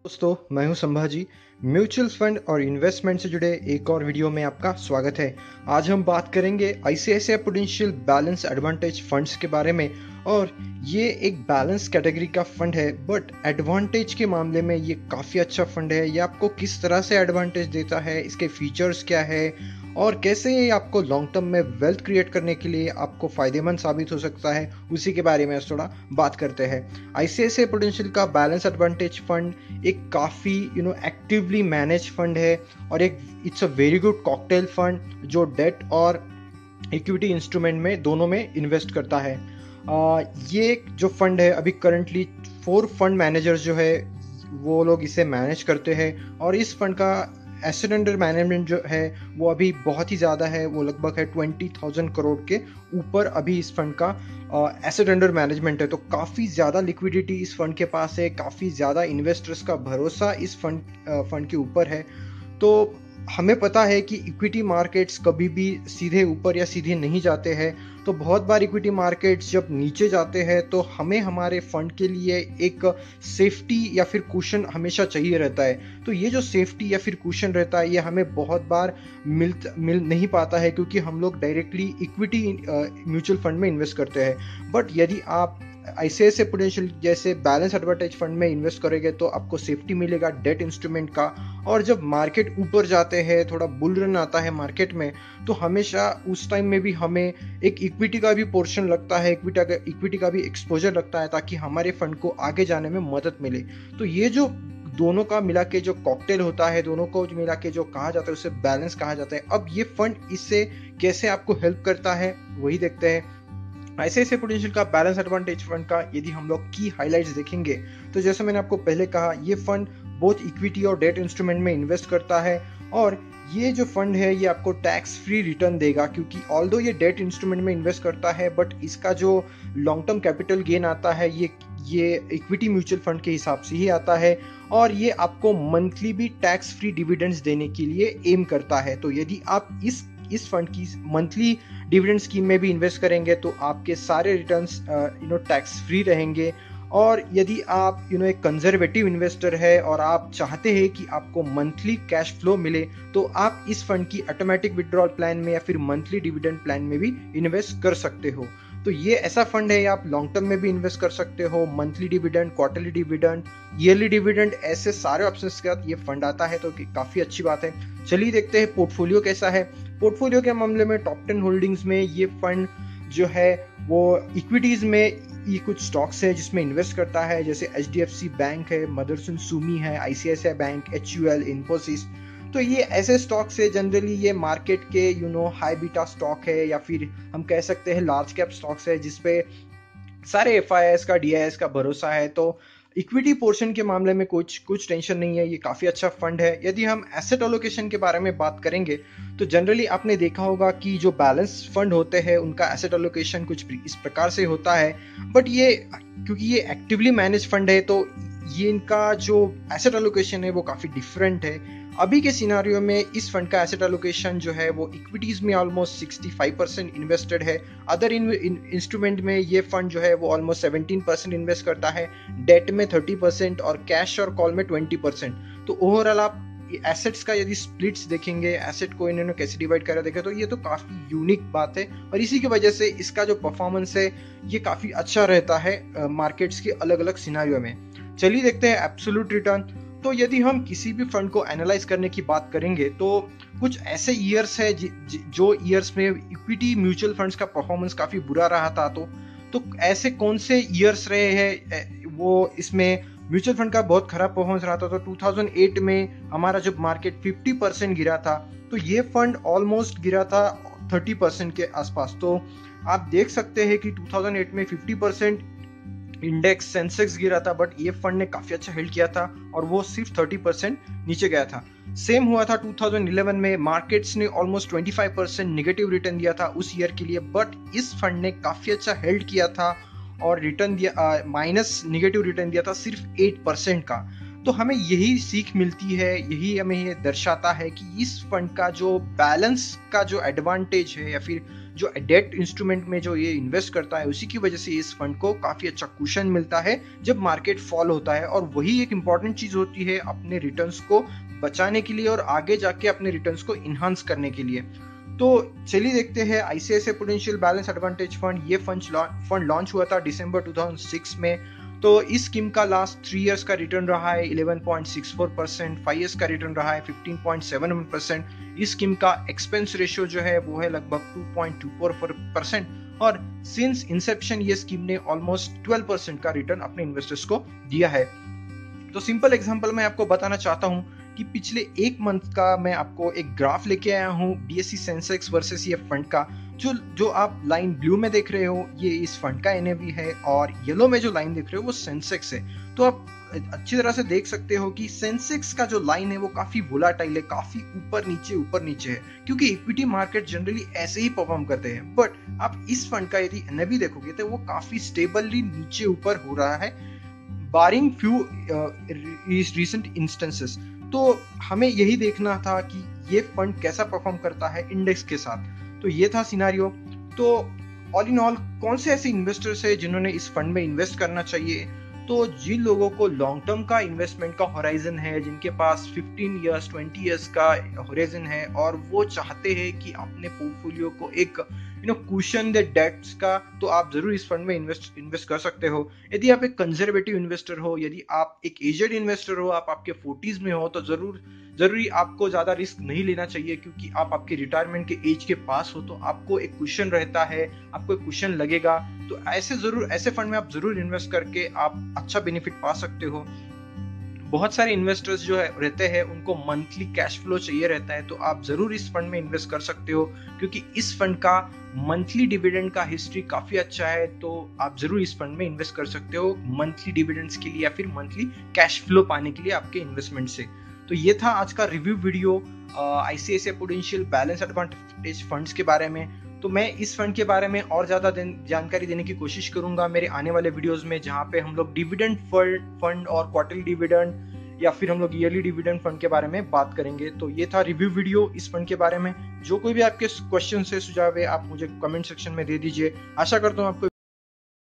दोस्तों, मैं हूं संभाजी। म्यूचुअल फंड और इन्वेस्टमेंट से जुड़े एक और वीडियो में आपका स्वागत है। आज हम बात करेंगे ICICI Prudential balance advantage funds के बारे में। और ये एक बैलेंस कैटेगरी का फंड है, बट एडवांटेज के मामले में ये काफ़ी अच्छा फंड है। ये आपको किस तरह से एडवांटेज देता है, इसके फीचर्स क्या है और कैसे ये आपको लॉन्ग टर्म में वेल्थ क्रिएट करने के लिए आपको फ़ायदेमंद साबित हो सकता है, उसी के बारे में थोड़ा बात करते हैं। आईसीआईसीआई पोटेंशियल का बैलेंस एडवांटेज फंड एक काफ़ी एक्टिवली मैनेज फंड है और एक it's a very good cocktail fund जो डेट और इक्विटी इंस्ट्रूमेंट में दोनों में इन्वेस्ट करता है। ये जो फंड है अभी करंटली 4 फंड मैनेजर्स जो है वो लोग इसे मैनेज करते हैं और इस फंड का एसेट अंडर मैनेजमेंट जो है वो अभी बहुत ही ज़्यादा है। वो लगभग है 20,000 करोड़ के ऊपर अभी इस फंड का एसेट अंडर मैनेजमेंट है। तो काफ़ी ज़्यादा लिक्विडिटी इस फंड के पास है, काफ़ी ज़्यादा इन्वेस्टर्स का भरोसा इस फंड के ऊपर है। तो हमें पता है कि इक्विटी मार्केट्स कभी भी सीधे ऊपर या सीधे नहीं जाते हैं। तो बहुत बार इक्विटी मार्केट्स जब नीचे जाते हैं तो हमें हमारे फंड के लिए एक सेफ्टी या फिर कुशन हमेशा चाहिए रहता है। तो ये जो सेफ्टी या फिर कुशन रहता है ये हमें बहुत बार मिल नहीं पाता है, क्योंकि हम लोग डायरेक्टली इक्विटी म्यूचुअल फंड में इन्वेस्ट करते हैं। बट यदि आप आईसीआईसीआई पोटेंशियल जैसे बैलेंस एडवांटेज फंड में इन्वेस्ट करेंगे तो आपको सेफ्टी मिलेगा डेट इंस्ट्रूमेंट का। और जब मार्केट ऊपर जाते हैं, थोड़ा बुल रन आता है मार्केट में, तो हमेशा उस टाइम में भी हमें एक इक्विटी का भी पोर्शन लगता है, इक्विटी का भी एक्सपोजर लगता है, ताकि हमारे फंड को आगे जाने में मदद मिले। तो ये जो दोनों का मिला के जो कॉकटेल होता है, दोनों को मिला के जो कहा जाता है उसे बैलेंस कहा जाता है। अब ये फंड इससे कैसे आपको हेल्प करता है वही देखते हैं। आईसीआईसीआई पोटेंशियल का बैलेंस एडवांटेज फंड का यदि हम लोग की हाइलाइट्स देखेंगे तो जैसे मैंने आपको पहले कहा, ये फंड बोथ इक्विटी और डेट इंस्ट्रूमेंट में इन्वेस्ट करता है। और ये जो फंड है ये आपको टैक्स फ्री रिटर्न देगा, क्योंकि ऑल्दो ये डेट इंस्ट्रूमेंट में इन्वेस्ट करता है बट इसका जो लॉन्ग टर्म कैपिटल गेन आता है ये इक्विटी म्यूचुअल फंड के हिसाब से ही आता है। और ये आपको मंथली भी टैक्स फ्री डिविडेंड्स देने के लिए एम करता है। तो यदि आप इस फंड की मंथली डिविडेंड स्कीम में भी इन्वेस्ट करेंगे तो आपके सारे रिटर्न्स टैक्स फ्री रहेंगे। और यदि आप एक कंजर्वेटिव इन्वेस्टर है और आप चाहते हैं कि आपको मंथली कैश फ्लो मिले, तो आप इस फंड की ऑटोमेटिक विड्रॉल प्लान में या फिर मंथली डिविडेंड प्लान में भी इन्वेस्ट कर सकते हो। तो ये ऐसा फंड है, आप लॉन्ग टर्म में भी इन्वेस्ट कर सकते हो, monthly dividend, quarterly dividend, yearly dividend, ऐसे सारे ऑप्शंस के साथ ये फंड आता है। तो काफी अच्छी बात है। चलिए देखते हैं पोर्टफोलियो कैसा है। पोर्टफोलियो के मामले में टॉप 10 होल्डिंग्स में ये फंड जो है वो इक्विटीज में ये कुछ स्टॉक्स है जिसमें इन्वेस्ट करता है, जैसे एचडीएफसी बैंक है, मदरसन सुमी है, आईसीआईसीआई बैंक, एचयूएल, इन्फोसिस। तो ये ऐसे स्टॉक्स है, जनरली ये मार्केट के हाई बीटा स्टॉक है या फिर हम कह सकते हैं लार्ज कैप स्टॉक्स है जिसपे सारे एफआईआईएस का, डीआईएस का भरोसा है। तो इक्विटी पोर्शन के मामले में कुछ टेंशन नहीं है, ये काफी अच्छा फंड है। यदि हम एसेट एलोकेशन के बारे में बात करेंगे तो जनरली आपने देखा होगा कि जो बैलेंस फंड होते हैं उनका एसेट एलोकेशन कुछ इस प्रकार से होता है। बट ये क्योंकि ये एक्टिवली मैनेज फंड है तो ये इनका जो एसेट एलोकेशन है वो काफी डिफरेंट है। अभी के सिनारियो में इस फंड का एसेट एलोकेशन जो है वो इक्विटीज में ऑलमोस्ट 65% इन्वेस्टेड है। अदर इंस्ट्रूमेंट में ये फंड जो है वो ऑलमोस्ट 17% इन्वेस्ट करता है, डेट में 30% और कैश और कॉल में 20%। तो ओवरऑल आप एसेट्स का यदि स्प्लिट्स देखेंगे, एसेट को इन्होंने कैसे डिवाइड करा देखे, तो ये तो काफी यूनिक बात है और इसी की वजह से इसका जो परफॉर्मेंस है ये काफी अच्छा रहता है मार्केट्स के अलग अलग सिनारियो में। चलिए देखते हैं एब्सोल्यूट रिटर्न। तो यदि हम किसी भी फंड को एनालाइज करने की बात करेंगे तो कुछ ऐसे ईयर्स है जो ईयर्स में इक्विटी म्यूचुअल फंड्स का परफॉर्मेंस काफी बुरा रहा था। तो ऐसे कौन से ईयर्स रहे हैं वो इसमें म्यूचुअल फंड का बहुत खराब परफॉर्मेंस रहा था। तो 2008 में हमारा जब मार्केट 50% गिरा था तो ये फंड ऑलमोस्ट गिरा था 30% के आसपास। तो आप देख सकते हैं कि 2008 में 50% इंडेक्स सेंसेक्स गिरा था, बट ये फंड ने काफी अच्छा हेल्ड किया था और वो सिर्फ 30% नीचे गया था। सेम हुआ था 2011 में, मार्केट्स ने ऑलमोस्ट 25% नेगेटिव रिटर्न दिया था उस ईयर के लिए, बट इस फंड ने काफी अच्छा हेल्ड किया था और रिटर्न दिया माइनस नेगेटिव रिटर्न दिया था सिर्फ 8% का। तो हमें यही सीख मिलती है, यही हमें ये दर्शाता है कि इस फंड का जो बैलेंस का जो एडवांटेज है या फिर जो डेट इंस्ट्रूमेंट में जो ये इन्वेस्ट करता है उसी की वजह से इस फंड को काफी अच्छा कुशन मिलता है जब मार्केट फॉल होता है, और वही एक इंपॉर्टेंट चीज होती है अपने रिटर्न्स को बचाने के लिए और आगे जाके अपने रिटर्न्स को इनहांस करने के लिए। तो चलिए देखते हैं ICICI Prudential balance advantage fund. ये फंड लॉन्च हुआ था दिसंबर 2006 में। तो इस स्कीम का लास्ट 3 इयर्स का रिटर्न रहा है 11.64%, 5 इयर्स का रिटर्न रहा है 15.71%। इस स्कीम का एक्सपेंस रेशियो जो है वो है लगभग 2.24%, और सिंस इंसेप्शन ये स्कीम ने ऑलमोस्ट 12% का रिटर्न अपने इन्वेस्टर्स को दिया है। तो सिंपल एग्जांपल मैं आपको बताना चाहता हूं कि पिछले एक मंथ का मैं आपको एक ग्राफ लेके आया हूं बीएसई सेंसेक्स वर्सेस ये फंड का। जो आप लाइन ब्लू में देख रहे हो ये इस फंड का एनएवी है, और येलो में जो लाइन देख रहे हो वो सेंसेक्स है। तो आप अच्छी तरह से देख सकते हो कि सेंसेक्स का जो लाइन है वो काफी वोलाटाइल है, काफी ऊपर नीचे है, क्योंकि इक्विटी मार्केट जनरली ऐसे ही परफॉर्म करते हैं। बट आप इस फंड का यदि एनएवी देखोगे तो वो काफी स्टेबली नीचे ऊपर हो रहा है, बारिंग फ्यू रिसेंट इंस्टेंसेस। तो हमें यही देखना था कि ये फंड कैसा परफॉर्म करता है इंडेक्स के साथ। तो ये था सिनारियो। तो ऑल इन ऑल कौन से ऐसे इन्वेस्टर्स है जिन्होंने इस फंड में इन्वेस्ट करना चाहिए? तो जिन लोगों को लॉन्ग टर्म का इन्वेस्टमेंट का होराइजन है, जिनके पास 15 इयर्स 20 इयर्स का होराइजन है, और वो चाहते हैं कि अपने पोर्टफोलियो को एक कुशन दे डेट्स का, तो आप जरूर इस फंड में इन्वेस्ट कर सकते हो। यदि आप एक कंजर्वेटिव इन्वेस्टर हो, यदि आप एक एजेड इन्वेस्टर हो, आप आपके 40s में हो, तो जरूरी आपको ज्यादा रिस्क नहीं लेना चाहिए, क्योंकि आप आपके रिटायरमेंट के एज के पास हो तो आपको एक कुशन रहता है, आपको एक कुशन लगेगा। तो ऐसे फंड में आप जरूर इन्वेस्ट करके आप अच्छा बेनिफिट पा सकते हो। बहुत सारे इन्वेस्टर्स जो है रहते हैं उनको मंथली कैश फ्लो चाहिए रहता है, तो आप जरूर इस फंड में इन्वेस्ट कर सकते हो, क्योंकि इस फंड का मंथली डिविडेंड का हिस्ट्री काफी अच्छा है। तो आप जरूर इस फंड में इन्वेस्ट कर सकते हो मंथली डिविडेंड्स के लिए या फिर मंथली कैश फ्लो पाने के लिए आपके इन्वेस्टमेंट से। तो ये था आज का review video ICICI Prudential balance advantage funds के बारे में। तो मैं इस फंड के बारे में और ज्यादा जानकारी देने की कोशिश करूंगा मेरे आने वाले वीडियोस में, जहां पे हम लोग डिविडेंड फंड और क्वार्टरली डिविडेंड या फिर हम लोग ईयरली डिविडेंड फंड के बारे में बात करेंगे। तो ये था रिव्यू वीडियो इस फंड के बारे में। जो कोई भी आपके क्वेश्चन है, सुझाव है, आप मुझे कमेंट सेक्शन में दे दीजिए। आशा करता हूँ आपको